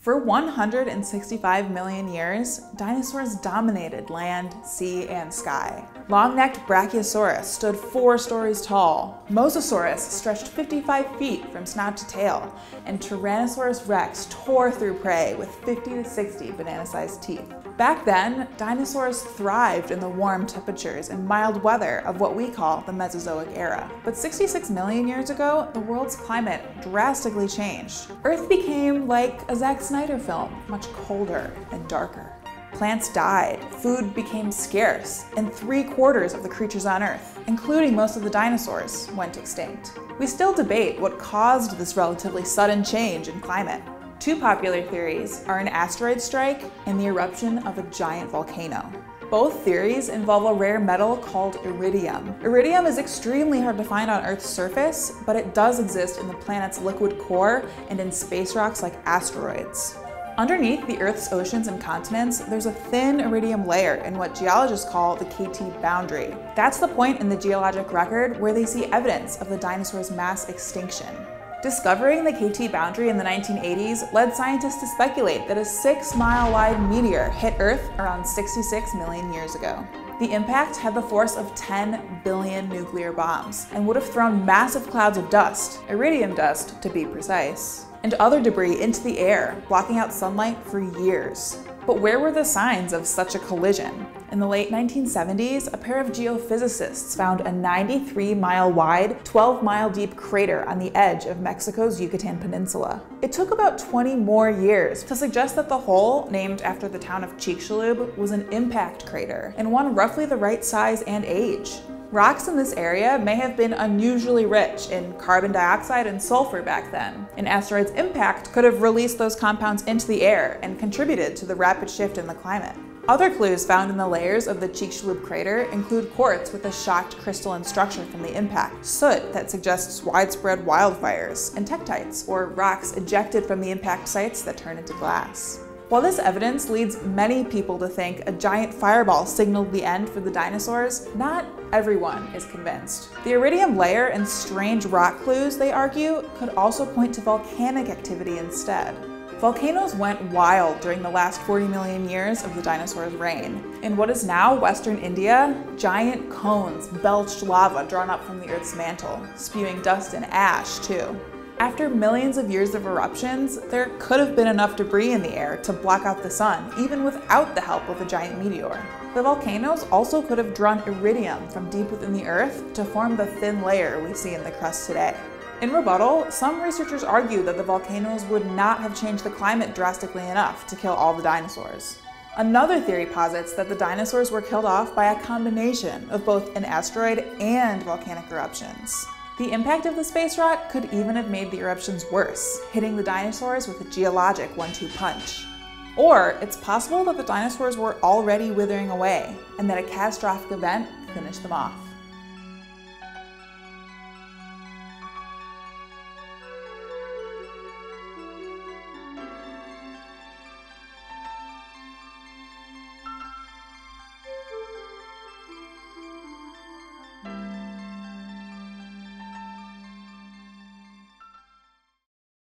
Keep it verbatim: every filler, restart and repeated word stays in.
For one hundred sixty-five million years, dinosaurs dominated land, sea, and sky. Long-necked Brachiosaurus stood four stories tall. Mosasaurus stretched fifty-five feet from snout to tail, and Tyrannosaurus rex tore through prey with fifty to sixty banana-sized teeth. Back then, dinosaurs thrived in the warm temperatures and mild weather of what we call the Mesozoic era. But sixty-six million years ago, the world's climate drastically changed. Earth became like a Zack Snyder film, much colder and darker. Plants died, food became scarce, and three quarters of the creatures on Earth, including most of the dinosaurs, went extinct. We still debate what caused this relatively sudden change in climate. Two popular theories are an asteroid strike and the eruption of a giant volcano. Both theories involve a rare metal called iridium. Iridium is extremely hard to find on Earth's surface, but it does exist in the planet's liquid core and in space rocks like asteroids. Underneath the Earth's oceans and continents, there's a thin iridium layer in what geologists call the K T boundary. That's the point in the geologic record where they see evidence of the dinosaurs' mass extinction. Discovering the K T boundary in the nineteen eighties led scientists to speculate that a six mile wide meteor hit Earth around sixty-six million years ago. The impact had the force of ten billion nuclear bombs and would have thrown massive clouds of dust, iridium dust to be precise, and other debris into the air, blocking out sunlight for years. But where were the signs of such a collision? In the late nineteen seventies, a pair of geophysicists found a ninety-three mile wide, twelve mile deep crater on the edge of Mexico's Yucatan Peninsula. It took about twenty more years to suggest that the hole, named after the town of Chicxulub, was an impact crater, and one roughly the right size and age. Rocks in this area may have been unusually rich in carbon dioxide and sulfur back then. An asteroid's impact could have released those compounds into the air and contributed to the rapid shift in the climate. Other clues found in the layers of the Chicxulub crater include quartz with a shocked crystalline structure from the impact, soot that suggests widespread wildfires, and tektites, or rocks ejected from the impact sites that turn into glass. While this evidence leads many people to think a giant fireball signaled the end for the dinosaurs, not everyone is convinced. The iridium layer and strange rock clues, they argue, could also point to volcanic activity instead. Volcanoes went wild during the last forty million years of the dinosaurs' reign. In what is now Western India, giant cones belched lava drawn up from the Earth's mantle, spewing dust and ash too. After millions of years of eruptions, there could have been enough debris in the air to block out the sun, even without the help of a giant meteor. The volcanoes also could have drawn iridium from deep within the Earth to form the thin layer we see in the crust today. In rebuttal, some researchers argue that the volcanoes would not have changed the climate drastically enough to kill all the dinosaurs. Another theory posits that the dinosaurs were killed off by a combination of both an asteroid and volcanic eruptions. The impact of the space rock could even have made the eruptions worse, hitting the dinosaurs with a geologic one two punch. Or it's possible that the dinosaurs were already withering away, and that a catastrophic event finished them off.